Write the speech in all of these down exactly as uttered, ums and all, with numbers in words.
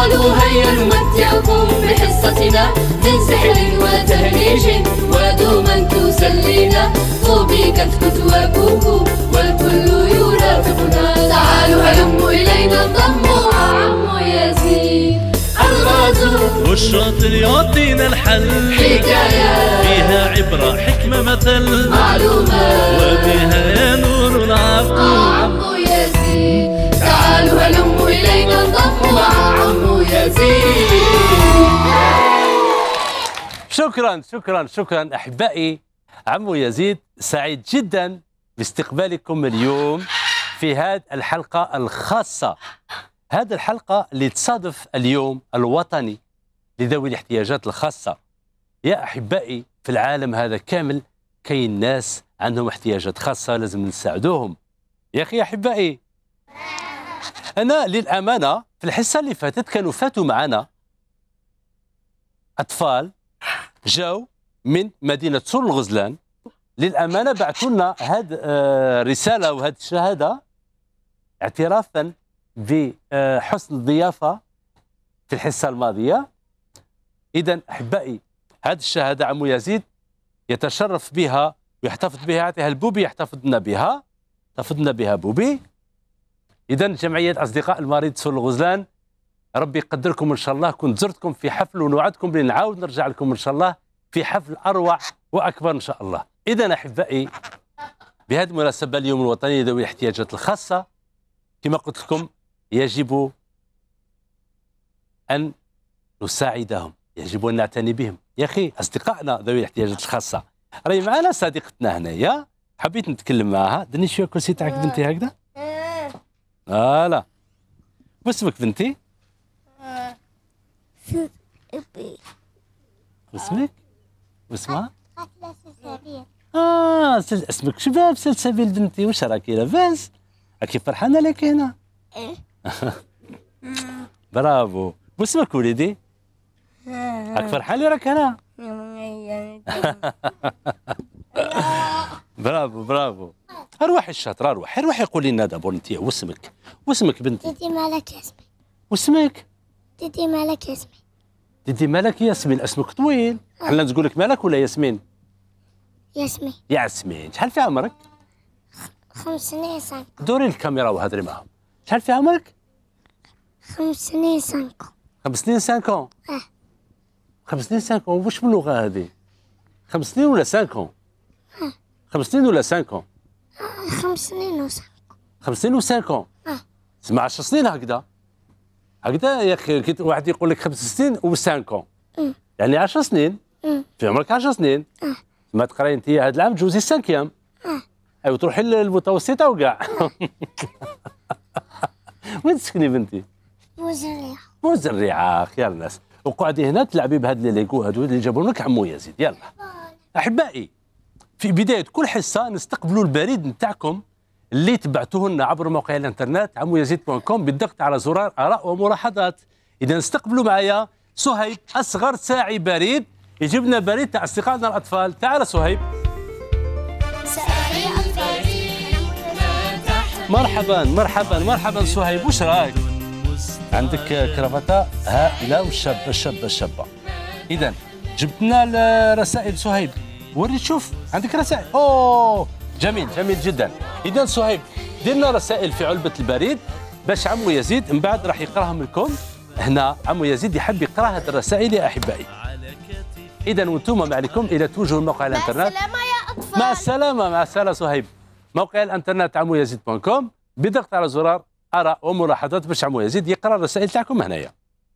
تعالوا هيا نمتعكم بحصتنا من سحر وتهريج ودوما تسلينا طوبى كتكت وكوكو والكل يرافقنا. تعالوا هلموا إلينا انضموا مع عمو يزيد الغازو والشاطر يعطينا الحل حكاية فيها عبرة حكمة مثل معلومات وبها نور العقل مع عمو يزيد. تعالوا هلموا إلينا انضموا مع عمو يزيد. شكرا شكرا شكرا أحبائي. عمو يزيد سعيد جدا باستقبالكم اليوم في هذه الحلقة الخاصة، هذه الحلقة اللي تصادف اليوم الوطني لذوي الاحتياجات الخاصة. يا أحبائي في العالم هذا كامل كاين ناس عندهم احتياجات خاصة لازم نساعدوهم. يا أخي أحبائي أنا للأمانة في الحصة اللي فاتت كانوا فاتوا معنا أطفال جاوا من مدينة سور الغزلان. للأمانة بعثوا لنا هذه الرسالة وهذه الشهادة اعترافا بحسن الضيافة في الحصة الماضية. إذا أحبائي هذه الشهادة عمو يزيد يتشرف بها ويحتفظ بها، يعطيها البوبي يحتفظنا بها، احتفظنا بها بوبي. إذا جمعية أصدقاء المريض سور الغزلان ربي يقدركم إن شاء الله. كنت زرتكم في حفل ونوعدكم بأن نعاود نرجع لكم إن شاء الله في حفل أروع وأكبر إن شاء الله. إذا أحبائي بهذه المناسبة اليوم الوطني لذوي الاحتياجات الخاصة كما قلت لكم يجب أن نساعدهم، يجب أن نعتني بهم. يا أخي أصدقائنا ذوي الاحتياجات الخاصة راهي معنا صديقتنا هنايا، حبيت نتكلم معها. دني شوية الكرسي تاعك بنتي هكذا. فوالا واسمك بنتي؟ واسمك؟ واسمها؟ سلسبيل. اه سل... اسمك شباب سلسبيل بنتي. واش راكي لاباس؟ راكي فرحانة لك هنا؟ ايه. برافو. واسمك وليدي؟ راك فرحان لي راك هنا؟ برافو برافو. اروحي الشاطرة اروحي اروحي قولي لنا دابا انت واسمك؟ واسمك بنتي؟ ديدي مالك ياسمين. واسمك؟ ديدي مالك ياسمين. ديدي مالك ياسمين. اسمك طويل. حنا نقول لك مالك ولا ياسمين؟ ياسمين. ياسمين. شحال في عمرك؟ خمس سنين سانكو. دوري الكاميرا وهضري معهم. شحال في عمرك؟ خمس سنين سانكو. خمس سنين سانكون. اه. خمس سنين سانكون. واش من لغة هذه؟ خمس سنين ولا سانكون؟ اه. خمس سنين ولا سانكون؟ آه. خمس سنين وسانكو. خمس سنين وسانكون. اه. تسمع عشر سنين هكذا. هكذا يا اخي كي واحد يقول لك خمس سنين وسانكون. اه. يعني عشر سنين. اه. في عمرك عشر سنين. اه. ما تقراي انت هذا العام تجوزي السانكيام. اه. ايوا تروحي للمتوسطة وكاع. وين تسكني بنتي؟ بوزريعة. بوزريعة. خير الناس. وقعدي هنا تلعبي بهاد لي ليغو هادو اللي جابوا لك عمو يزيد. يلا احبائي في بدايه كل حصه نستقبلوا البريد نتاعكم اللي تبعتوه لنا عبر موقع الانترنت عمو يزيد دوت كوم بالضغط على زرار اراء وملاحظات. اذا نستقبلوا معايا صهيب اصغر ساعي بريد يجيب لنا بريد تاع اصدقائنا الاطفال. تعال صهيب. مرحبا مرحبا مرحبا صهيب. واش رايك؟ عندك كرافته هائله والشابه الشابه الشابه. اذا جبت لنا الرسائل صهيب. وري شوف عندك رسائل. اوه جميل جميل جدا. اذا صهيب دير لنا رسائل في علبه البريد باش عمو يزيد من بعد راح يقراهم لكم هنا. عمو يزيد يحب يقرا هذه الرسائل يا احبائي. اذا وانتم ما عليكم الى توجهوا لموقع الانترنت. مع السلامة يا أطفال. مع السلامه مع السلامه صهيب. موقع الانترنت عمو يزيد دوت كوم بضغط على زرار اراء وملاحظات باش عمو يزيد يقرا الرسائل تاعكم هنايا.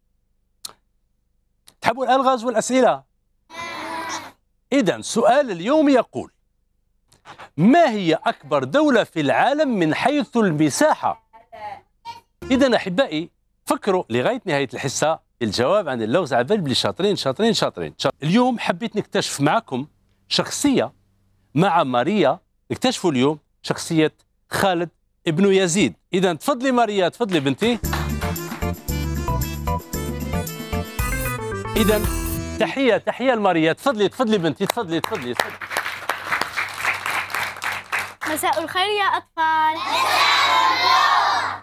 تحبوا الالغاز والاسئله؟ اذا سؤال اليوم يقول: ما هي اكبر دوله في العالم من حيث المساحه؟ اذا احبائي فكروا لغايه نهايه الحصه الجواب عن اللغز على بال بلي شاطرين شاطرين شاطرين. اليوم حبيت نكتشف معكم شخصيه مع ماريا. نكتشفوا اليوم شخصيه خالد ابن يزيد. اذا تفضلي ماريا تفضلي بنتي. اذا تحيه تحيه لماريا. تفضلي تفضلي بنتي تفضلي تفضلي تفضلي. مساء الخير يا أطفال.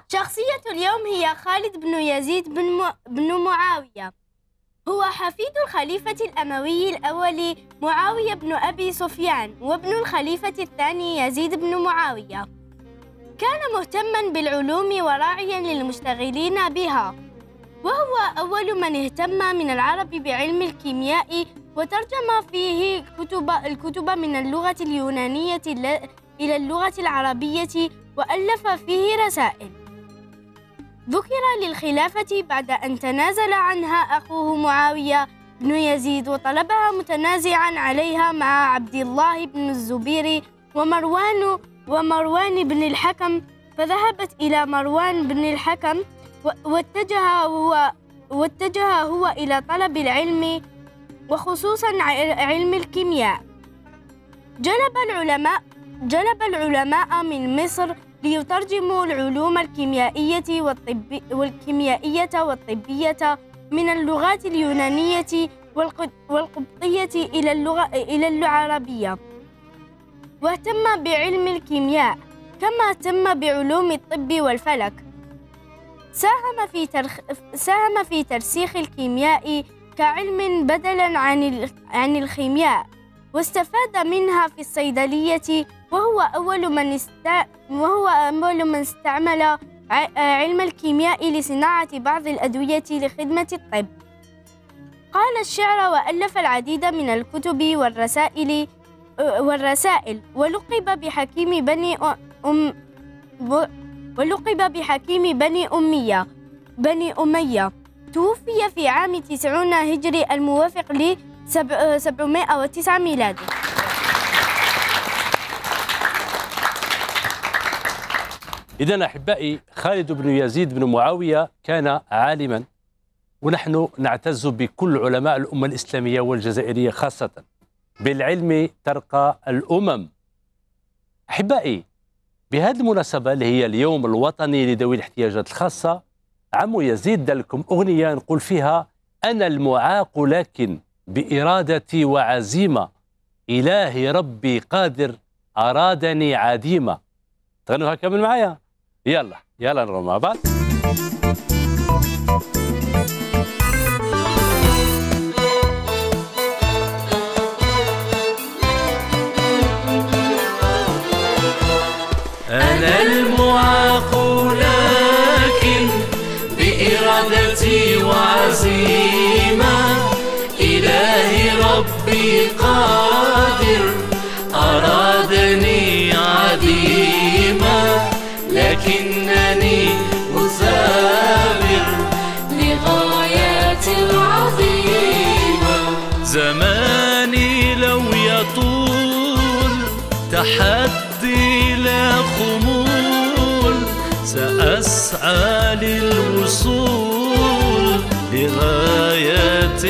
شخصية اليوم هي خالد بن يزيد بن, م... بن معاوية. هو حفيد الخليفة الأموي الأول معاوية بن أبي سفيان وابن الخليفة الثاني يزيد بن معاوية. كان مهتماً بالعلوم وراعياً للمشتغلين بها، وهو أول من اهتم من العرب بعلم الكيمياء وترجم فيه كتب الكتب من اللغة اليونانية إلى اللغة العربية وألف فيه رسائل. ذكر للخلافة بعد أن تنازل عنها أخوه معاوية بن يزيد وطلبها متنازعاً عليها مع عبد الله بن الزبير ومروان ومروان بن الحكم، فذهبت إلى مروان بن الحكم واتجه هو واتجه هو إلى طلب العلم وخصوصاً علم الكيمياء. جلب العلماء جلب العلماء من مصر ليترجموا العلوم الكيميائية والطب والكيميائية والطبية من اللغات اليونانية والقبطية إلى اللغة إلى العربية، واهتم بعلم الكيمياء كما اهتم بعلوم الطب والفلك. ساهم في ترخ... ساهم في ترسيخ الكيمياء كعلم بدلاً عن عن الخيمياء، واستفاد منها في الصيدلية، وهو أول من است... وهو أول من استعمل علم الكيمياء لصناعة بعض الأدوية لخدمة الطب. قال الشعر وألف العديد من الكتب والرسائل والرسائل ولقب بحكيم بني أم ولقب بحكيم بني أمية بني أمية. توفي في عام تسعون هجري الموافق ل سبعمائة وتسعة ميلادي. إذن أحبائي، خالد بن يزيد بن معاوية كان عالما، ونحن نعتز بكل علماء الأمة الإسلامية والجزائرية خاصة. بالعلم ترقى الأمم. أحبائي، بهذه المناسبة اللي هي اليوم الوطني لذوي الاحتياجات الخاصة، عمو يزيد دار لكم أغنية نقول فيها: أنا المعاق لكن بإرادتي وعزيمة، إلهي ربي قادر أرادني عديمة. تغنوها كامل معايا؟ يلا يلا نروح مع بعض. أنا المعاق لكن بإرادتي وعزيمة، إلهي ربي قادر أرادني عديمة، لكنني مثابر لغايات عظيمة. زماني لو يطول تحدي لا خمول، سأسعى للوصول لغايات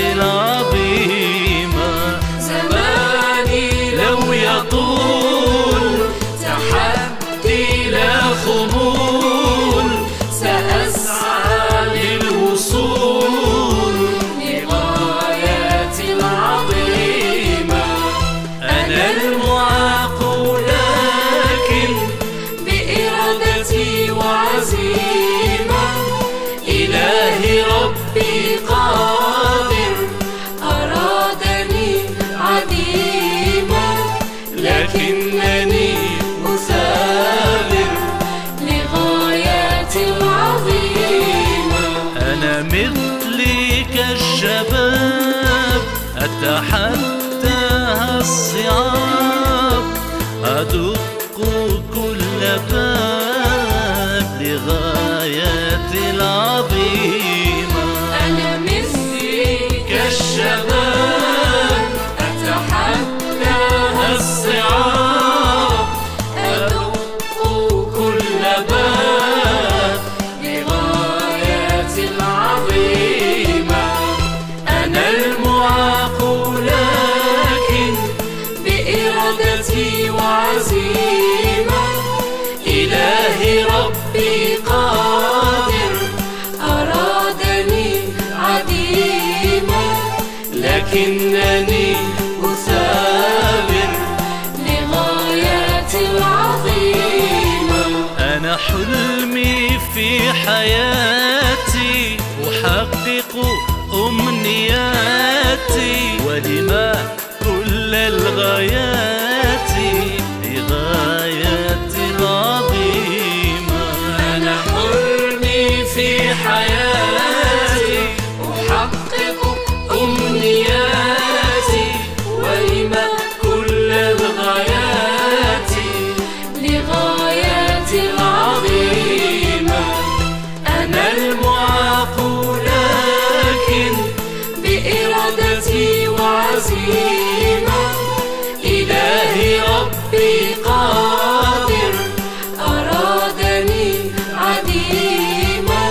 عظيمة. زماني لو يطول تحدي لا خمول، سأسعى للوصول لغايات عظيمة. أنا المعاق لكن بإرادتي وعزيمة، إلهي ربي قادر أرادني عديمة، لكنني مثابر لغايات عظيمة. أنا مثلك الشباب أتحداها الصعاب، أدق كل باب لغايات العظيمة. أنا مثلك الشباب أتحداها الصعاب، أدق كل باب لغايات العظيمة. أنا المعاق لكن بإرادتي وعزيمة، إلهي ربي قادر أرادني عديمة، لكنني مثابر لغايات عظيمة. أنا حلمي في ولما كل الغايات لغايات عظيمة. أنا حلمي في حياتي أحقق أمنياتي ولما كل الغايات لغايات عظيمة. أنا المعاق لكن بإرادتي وعزيمة إلهي ربي قادر أرادني عديما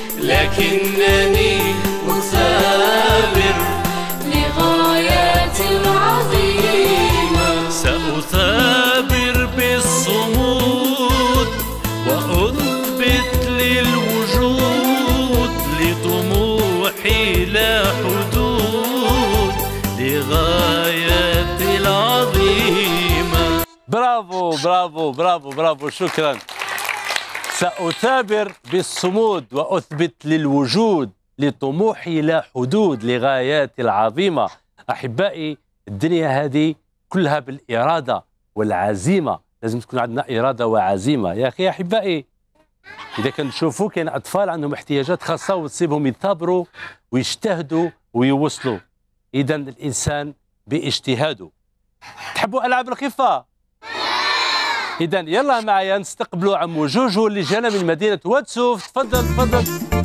لكنني مثابر لغايات عظيمة. سأثابر بالصمود وأثبت للوجود لطموحي لا حدود لغايات العظيمة. برافو برافو برافو برافو، شكرا. سأثابر بالصمود وأثبت للوجود لطموحي لا حدود لغايات العظيمة. أحبائي، الدنيا هذه كلها بالإرادة والعزيمة، لازم تكون عندنا إرادة وعزيمة. يا أخي أحبائي، إذا كنشوفوا كاين أطفال عندهم احتياجات خاصة وتصيبهم يثابروا ويجتهدوا ويوصلوا، إذا الإنسان باجتهاده. تحبوا ألعاب الخفة؟ إذا يلا معايا نستقبلوا عمو جوجو اللي جانا من مدينة واتسوف. تفضل تفضل.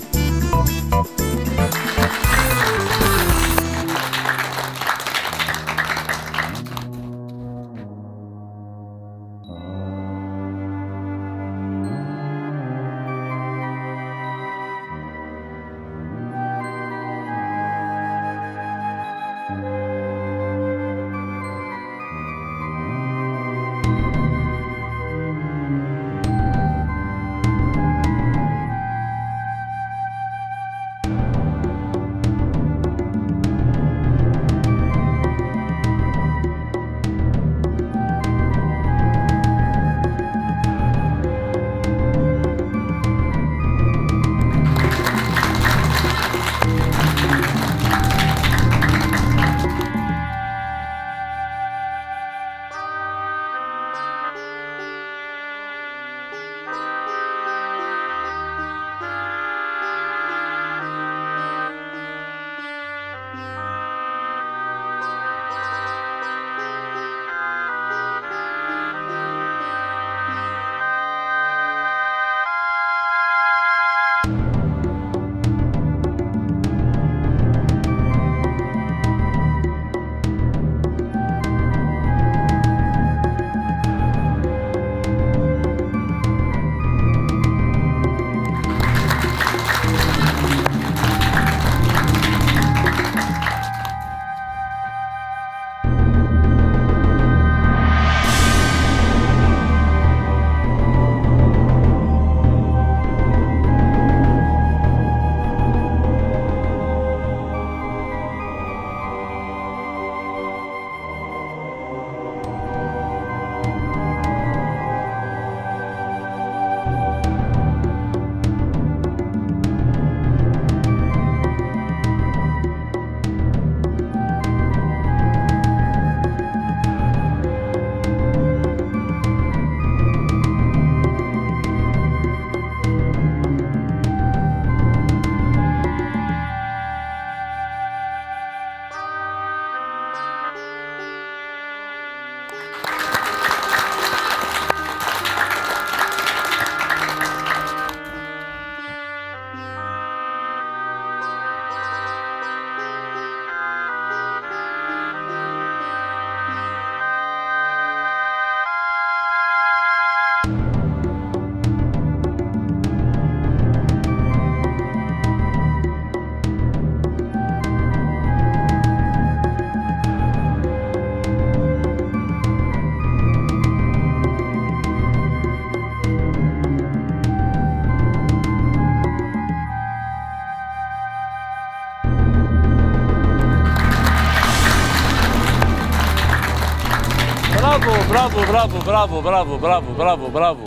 برافو برافو برافو برافو برافو برافو برافو.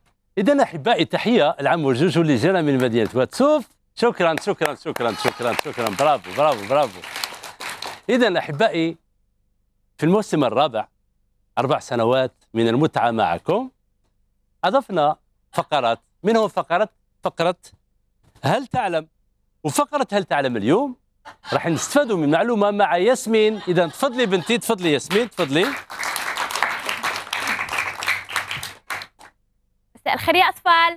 إذا أحبائي، تحية العم جوجو اللي جانا من مدينة واتسوف. شكرا شكرا شكرا شكرا شكرا برافو برافو برافو. إذا أحبائي، في الموسم الرابع، أربع سنوات من المتعة معكم، أضفنا فقرات، منهم فقرة فقرة هل تعلم؟ وفقرة هل تعلم اليوم راح نستفادوا من معلومة مع ياسمين. إذا تفضلي بنتي، تفضلي ياسمين، تفضلي. مساء الخير يا أطفال.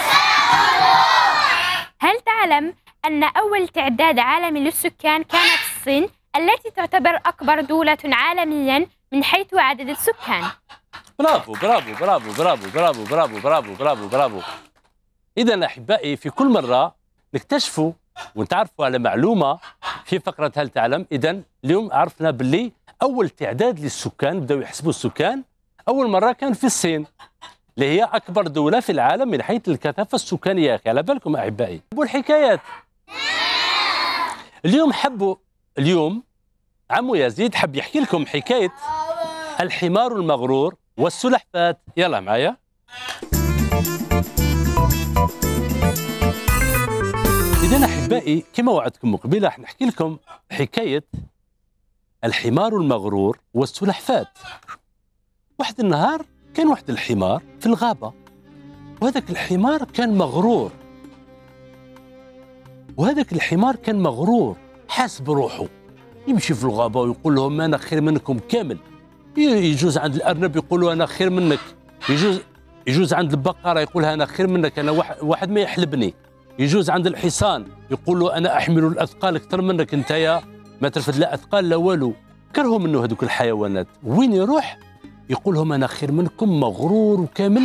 هل تعلم أن أول تعداد عالمي للسكان كانت الصين، التي تعتبر أكبر دولة عالميا من حيث عدد السكان؟ برافو برافو برافو برافو برافو برافو برافو برافو برافو. إذا أحبائي، في كل مرة نكتشفوا ونتعرفوا على معلومة في فقرة هل تعلم. إذا اليوم عرفنا باللي أول تعداد للسكان، بدأوا يحسبوا السكان، أول مرة كان في الصين اللي هي أكبر دولة في العالم من حيث الكثافة السكانية. يا أخي على بالكم أحبائي. حبوا الحكايات اليوم، حبوا اليوم عمو يزيد حب يحكي لكم حكاية الحمار المغرور والسلحفاة. يلا معايا. إذا أحبائي، كما وعدتكم قبيله راح نحكي لكم حكاية الحمار المغرور والسلحفاة. واحد النهار كان واحد الحمار في الغابة، وهذاك الحمار كان مغرور، وهذاك الحمار كان مغرور حاس بروحه، يمشي في الغابة ويقول لهم أنا خير منكم كامل. يجوز عند الأرنب يقول له أنا خير منك، يجوز يجوز عند البقرة يقول أنا خير منك، أنا واحد ما يحلبني. يجوز عند الحصان يقول له أنا أحمل الأثقال أكثر منك، أنت يا ما ترفد لا أثقال لا والو. كرهوا منه هذوك الحيوانات، وين يروح يقول لهم أنا خير منكم، مغرور وكامل.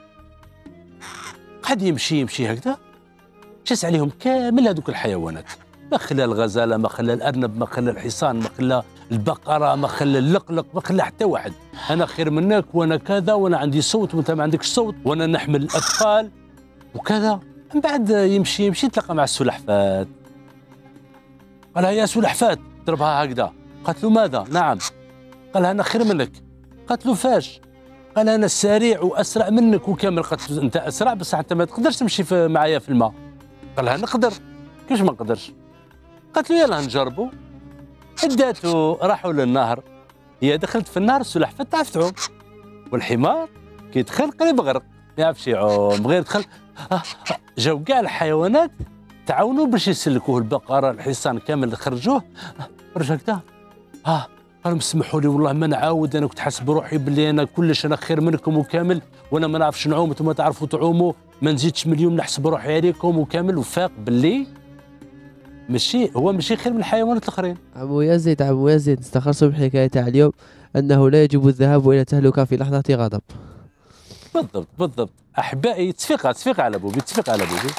قعد يمشي يمشي هكذا، جس عليهم كامل هذوك الحيوانات، ما خلى الغزالة، ما خلى الأرنب، ما خلى الحصان، ما خلى البقرة، ما خلى اللقلق، ما خلى حتى واحد. أنا خير منك، وأنا كذا، وأنا عندي صوت وأنت ما عندكش صوت، وأنا نحمل الأثقال وكذا. من بعد يمشي يمشي تلقى مع السلحفاة، قال يا سلحفاة، ضربها هكذا. قالت له ماذا؟ نعم. قال أنا خير منك. قالت له فاش؟ قال أنا سريع وأسرع منك وكامل. قالت له أنت أسرع بصح أنت ما تقدرش تمشي في معايا في الماء. قال لها نقدر. كيفاش ما نقدرش؟ قالت له يلا نجربوا. اداته، راحوا للنهر، هي دخلت في النهر، السلحفاة تعرف تعوم، والحمار كي يدخل قريب غرق، ما يعرفش يعوم، غير دخل. جاو كاع الحيوانات تعاونوا باش يسلكوه، البقره، الحصان كامل خرجوه، خرج هكذا. اه قالوا سمحوا لي والله ما نعاود، انا كنت حاسس بروحي باللي انا كلش انا خير منكم وكامل، وانا ما نعرفش نعوم وانتم تعرفوا تعوموا، ما نزيدش من اليوم نحسب روحي عليكم وكامل. وفاق باللي ماشي هو ماشي خير من الحيوانات الاخرين. عمو يزيد عمو يزيد استخلصوا من الحكايه تاع اليوم انه لا يجب الذهاب الى تهلكه في لحظه غضب. بالضبط بالضبط احبائي، تصفيق تصفيق على بوبي، تصفيق على بوبي.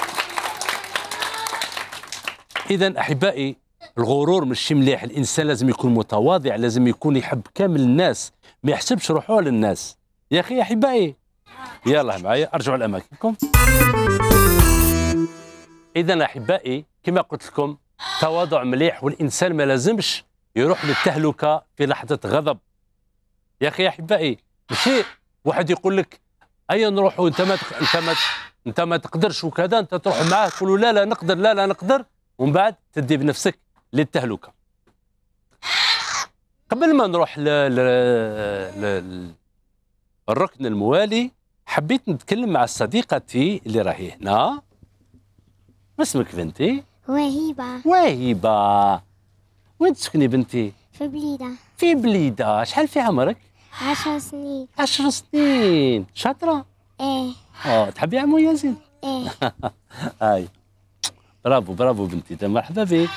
اذا احبائي، الغرور ماشي مليح، الانسان لازم يكون متواضع، لازم يكون يحب كامل الناس، ما يحسبش روحه للناس. يا اخي احبائي، يلا معايا ارجعوا لاماكنكم. اذا احبائي، كما قلت لكم، تواضع مليح، والانسان ما لازمش يروح للتهلكه في لحظه غضب. يا اخي احبائي، ماشي واحد يقول لك ايا نروحوا، انت ما انت ما انت ما تقدرش وكذا، انت تروح معاه تقول له لا لا نقدر، لا لا نقدر، ومن بعد تدي بنفسك للتهلكه. قبل ما نروح للركن الموالي، حبيت نتكلم مع صديقتي اللي راهي هنا. ما اسمك بنتي؟ وهيبة. وهيبة، وين تسكني بنتي؟ في بليدة. في بليدة. شحال في عمرك؟ عشر سنين. عشر سنين. شاطرة؟ ايه. اه تحبي عمو ياسين؟ ايه. هاي برافو برافو بنتي، مرحبا بك.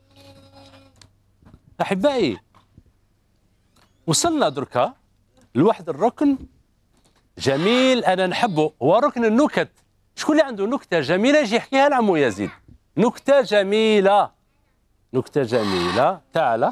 احبائي، وصلنا دركا لواحد الركن جميل انا نحبه، هو ركن النكت. شكون اللي عنده نكته جميله يجي يحكيها لعمو يزيد؟ نكته جميله، نكته جميله. تعال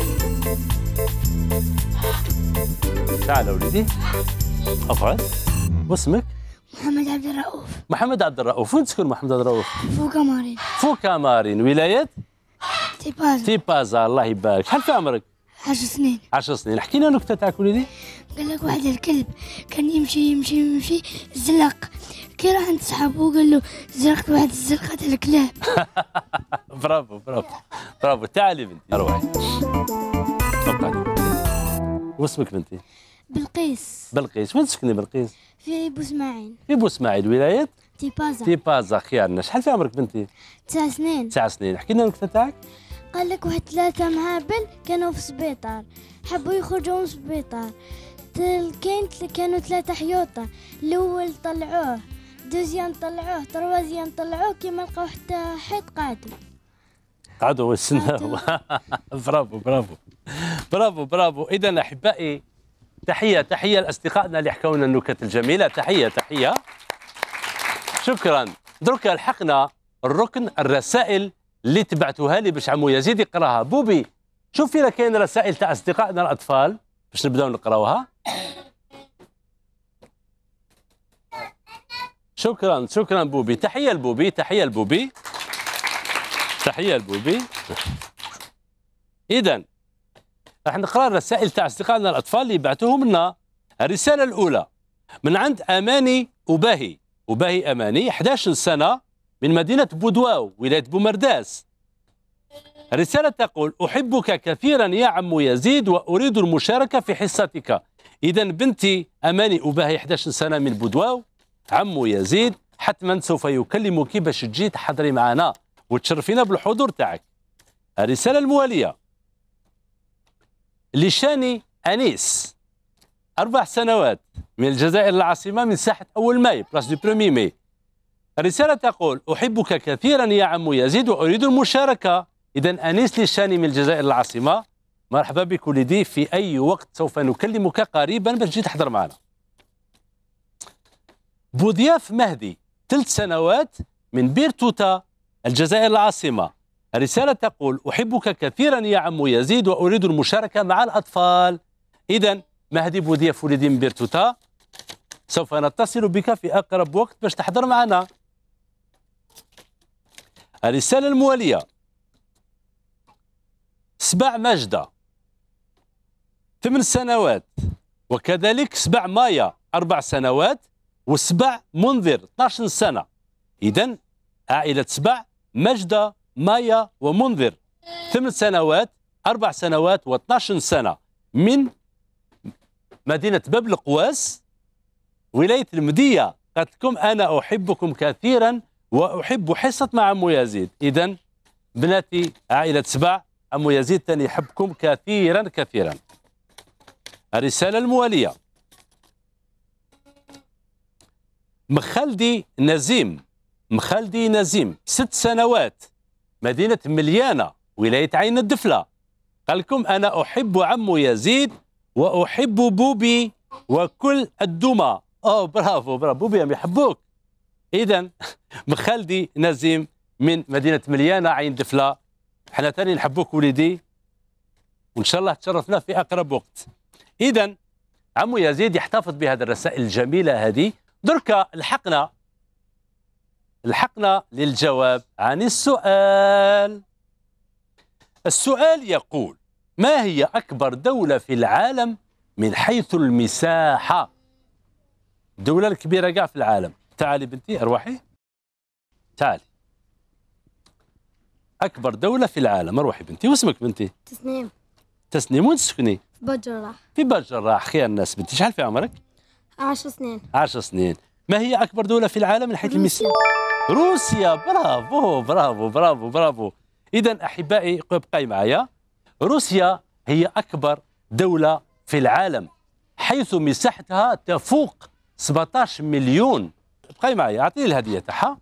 تعال وليدي، اقعد. واسمك؟ محمد عبد الرؤوف. محمد عبد الرؤوف. وين تسكن محمد عبد الرؤوف؟ فوق مارين. فوق مارين. ولايه؟ تيبازا. تيبازا. الله يبارك. شحال في عمرك؟ عشر سنين. عشر سنين. احكي لنا نكته تاعك وليدي. قال لك واحد الكلب كان يمشي يمشي يمشي زلق، كي راح عند صحابه قال له زرقت واحد الزرقة تاع الكلاب. برافو برافو برافو. تعالي بنتي اروحي. تفضلي. واسمك بنتي؟ بلقيس. بلقيس. وين تسكني بلقيس؟ في بوسماعين. في بوسماعيل ولاية تيبازا. تيبازا. خيارنا. شحال في عمرك بنتي؟ تسع سنين. تسع سنين. احكي لنا النكته تاعك. قال لك واحد ثلاثة معابل كانوا في سبيطار، حبوا يخرجوا من السبيطار، كاين كانوا ثلاثة حيوطة، الأول طلعوه، دوزيام طلعوه، تروازيام طلعوه، كيما لقاو حتى حيط قعدوا. قعدوا وسناو. برافو برافو برافو برافو. إذا أحبائي تحية تحية لأصدقائنا اللي حكوا لنا النكت الجميلة. تحية تحية. شكرا. درك لحقنا الركن الرسائل اللي تبعتوها لي باش عمو يزيد يقراها. بوبي شوف فينا كاين رسائل تاع اصدقائنا الاطفال باش نبداو نقراوها. شكرا شكرا بوبي. تحيه لبوبي تحيه لبوبي تحيه لبوبي. اذا راح نقرا الرسائل تاع اصدقائنا الاطفال اللي بعثوهم لنا. الرساله الاولى من عند اماني وباهي. وباهي اماني احد عشر سنه من مدينة بودواو ولاية بومرداس. الرسالة تقول: أحبك كثيرا يا عم يزيد وأريد المشاركة في حصتك. إذا بنتي أماني أباهي احد عشر سنة من بودواو، عم يزيد حتما سوف يكلمك باش تجي تحضري معنا وتشرفينا بالحضور تاعك. الرسالة الموالية لشاني أنيس أربع سنوات من الجزائر العاصمة من ساحة أول ماي بلاس دو برومي ماي. الرسالة تقول: أحبك كثيرا يا عم يزيد وأريد المشاركة. إذا أنيس للشاني من الجزائر العاصمة، مرحبا بك ولدي، في أي وقت سوف نكلمك قريبا باش تجي تحضر معنا. بوضياف مهدي ثلاث سنوات من بيرتوتا الجزائر العاصمة. الرسالة تقول: أحبك كثيرا يا عم يزيد وأريد المشاركة مع الأطفال. إذا مهدي بوضياف ولدي من بيرتوتا، سوف نتصل بك في أقرب وقت باش تحضر معنا. الرسالة الموالية سبع ماجدة ثمان سنوات، وكذلك سبع مايا أربع سنوات، وسبع منذر اثني عشر سنة. إذن عائلة سبع ماجدة مايا ومنذر ثمان سنوات أربع سنوات واثني عشر سنة من مدينة باب القواس ولاية المدية. قالت لكم: أنا أحبكم كثيرا وأحب حصة مع عمو يزيد. إذا بناتي عائلة سبع، عمو يزيد ثاني يحبكم كثيرا كثيرا. الرسالة الموالية مخلدي نزيم مخلدي نزيم ست سنوات مدينة مليانة ولاية عين الدفلة. قال لكم: أنا أحب عمو يزيد وأحب بوبي وكل الدمى. أوه برافو برافو بوبي هم يحبوك. إذا مخلدي نزيم من مدينة مليانة عين دفلة، احنا ثاني نحبوك وليدي، وإن شاء الله تشرفنا في أقرب وقت. إذا عمو يزيد يحتفظ بهذه الرسائل الجميلة هذه. دركا لحقنا لحقنا للجواب عن السؤال. السؤال يقول: ما هي أكبر دولة في العالم من حيث المساحة؟ الدولة الكبيرة كاع في العالم. تعالي بنتي أروحي، تعالي. أكبر دولة في العالم، أروحي بنتي. واسمك بنتي؟ تسنيم. تسنيم. وين تسكني؟ في بجراح. في بجراح. خير الناس بنتي. شحال في عمرك؟ عشر سنين. عشر سنين. ما هي أكبر دولة في العالم من حيث المساحة؟ روسيا. برافو برافو برافو برافو. إذا أحبائي ابقي معايا. روسيا هي أكبر دولة في العالم حيث مساحتها تفوق سبعطاش مليون. ابقي معايا. أعطيني الهدية تاعها.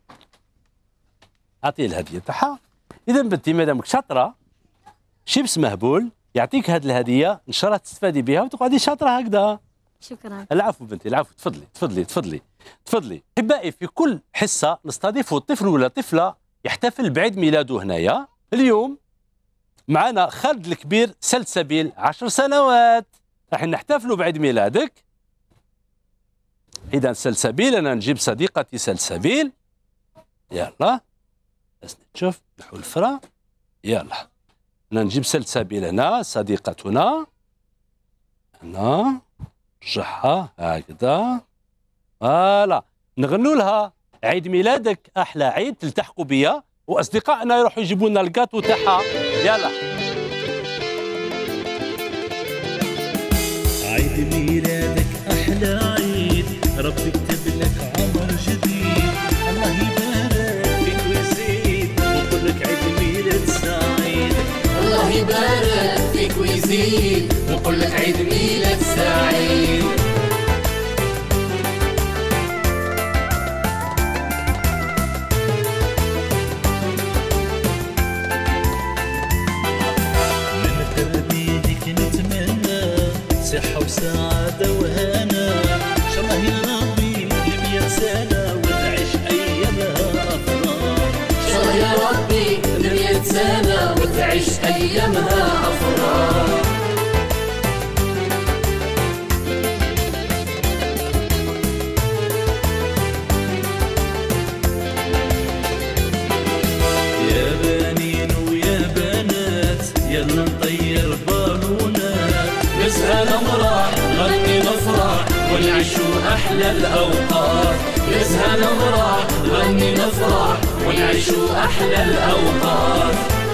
أعطيني الهدية تاعها. إذا بنتي مادامك شاطرة، شيبس مهبول يعطيك هذه الهدية، إن شاء الله تستفادي بها وتقعدي شاطرة هكذا. شكرا. العفو بنتي العفو. تفضلي تفضلي تفضلي تفضلي. أحبائي في كل حصة نستضيف طفل ولا طفلة يحتفل بعيد ميلاده هنايا. اليوم معنا خالد الكبير سلسبيل عشر سنوات. راح نحتفلوا بعيد ميلادك. إذا سلسبيل أنا نجيب صديقتي سلسبيل. يلا بس نشوف نحو الفرا. يلا أنا نجيب سلسبيل هنا صديقتنا هنا نرجعها هكذا فوالا نغنوا لها عيد ميلادك أحلى عيد تلتحقوا بيا وأصدقائنا يروحوا يجيبوا لنا الكاتو تاعها يلا. عيد ميلادك أحلى عيد ربي كتب لك عمر جديد الله يبارك فيك ويزيد ونقول لك عيد ميلاد سعيد الله يبارك فيك ويزيد ونقول لك عيد ميلاد سعيد. من تربيتك نتمنى صحة وسعادة وهنا إن شاء الله يا ربي لمية سنة وتعيش أيامها أفراح إن شاء الله يا ربي لمية سنة وتعيش أيامها أفراح. يا بنين ويا بنات يلا نطير بالونات نسهى نمرح نغني نفرح ونعيشوا أحلى الأوقات. نسهى نمرح نغني نفرح ونعيشوا أحلى الأوقات.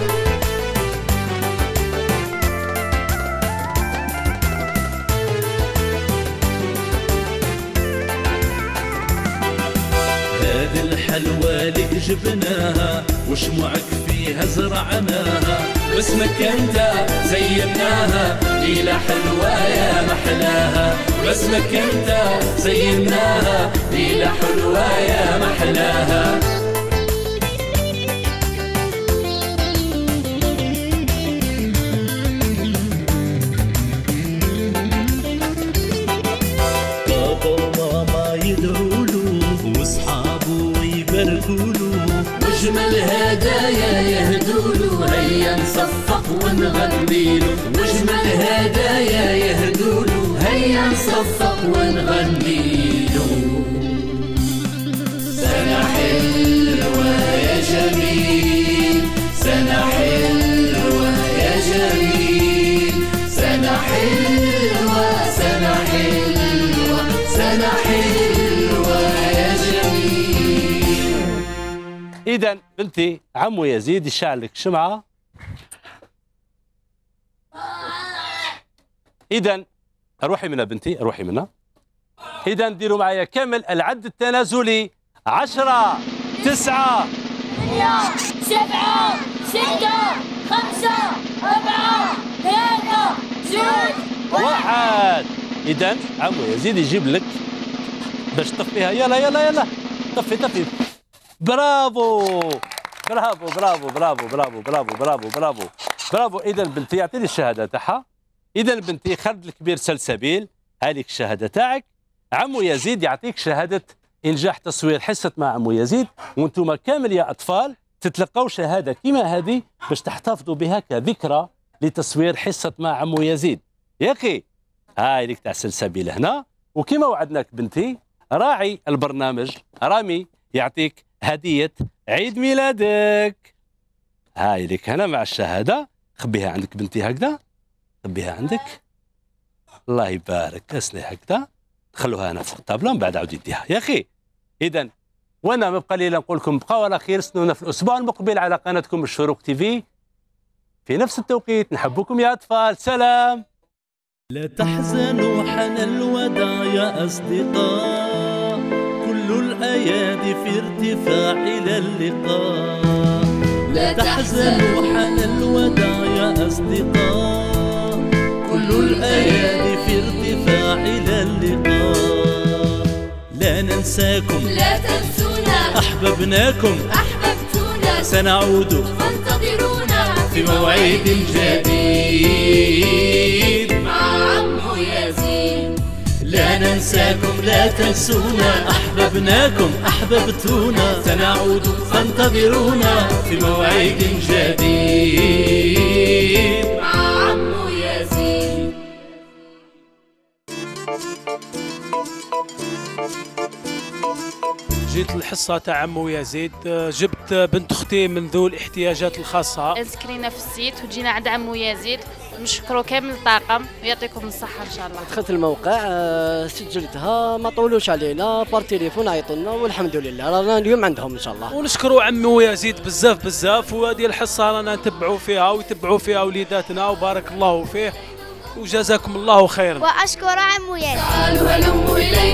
هذه الحلوى لك جبناها وشموعك فيها زرعناها باسمك انت زيناها ليلة حلوة يا محلاها. باسمك انت زيناها ليلة حلوة يا محلاها. بابا وماما يدعوله واصحابه يباركوله واجمل هدايا يهدوله هيا نصفق ونغنيله. واجمل هدايا يهدوله هيا نصفق ونغنيله. سنة حلوة يا جميل سنة حلوة يا جميل سنة حلوة سنة حلوة سنة حلوة يا جميل. إذا بنتي عمو يزيد يشعل لك شمعة. إذا روحي منها بنتي روحي منها. إذا ديروا معايا كامل العد التنازلي عشرة تسعة ثمانية سبعة ستة خمسة أربعة ثلاثة زوج واحد. إذا عمو يزيد يجيب لك باش تطفيها. يلا يلا يلا طفي طفي. برافو برافو برافو برافو برافو برافو برافو برافو برافو. إذا بنتي يعطيني الشهادة تاعها. إذا بنتي خالد الكبير سلسبيل هذيك الشهادة تاعك. عمو يزيد يعطيك شهادة إنجاح تصوير حصة مع عمو يزيد وانتم كامل يا أطفال تتلقوا شهادة كيما هذه باش تحتفظوا بها كذكرى لتصوير حصة مع عمو يزيد. يا أخي هاي لك تاع سلسبيل هنا. وكما وعدناك بنتي راعي البرنامج رامي يعطيك هدية عيد ميلادك. هاي لك هنا مع الشهادة. خبيها عندك بنتي هكذا خبيها عندك. الله يبارك اسني هكذا خلوها هنا فوق الطابلة من بعد عاود يديها يا أخي. إذا وانا ما بقى لي نقول لكم بقاو على خير. استنونا في الأسبوع المقبل على قناتكم الشروق تيفي في نفس التوقيت. نحبكم يا أطفال. سلام. لا تحزنوا حان الوداع يا أصدقاء كل الأيادي في ارتفاع إلى اللقاء. لا تحزنوا حان الوداع يا أصدقاء كل الأيادي في ارتفاع إلى اللقاء. لا ننساكم لا تنسونا أحببناكم أحببتونا سنعود فانتظرونا في موعد جديد مع عمو يزيد. لا ننساكم لا تنسونا أحببناكم أحببتونا سنعود فانتظرونا في موعد جديد مع عمو يزيد. جيت الحصة تاع عمو يزيد، جبت بنت أختي من ذو الاحتياجات الخاصة. سكرينا في السيت وجينا عند عمو يزيد، نشكروا كامل الطاقم ويعطيكم الصحة إن شاء الله. دخلت الموقع سجلتها، ما طولوش علينا، بار تليفون عيطونا والحمد لله رانا اليوم عندهم إن شاء الله. ونشكروا عمو يزيد بزاف بزاف، وهذه الحصة رانا نتبعوا فيها ويتبعوا فيها وليداتنا وبارك الله فيه وجزاكم الله خيرا. وأشكر عمو يزيد. تعالوا هلموا إلي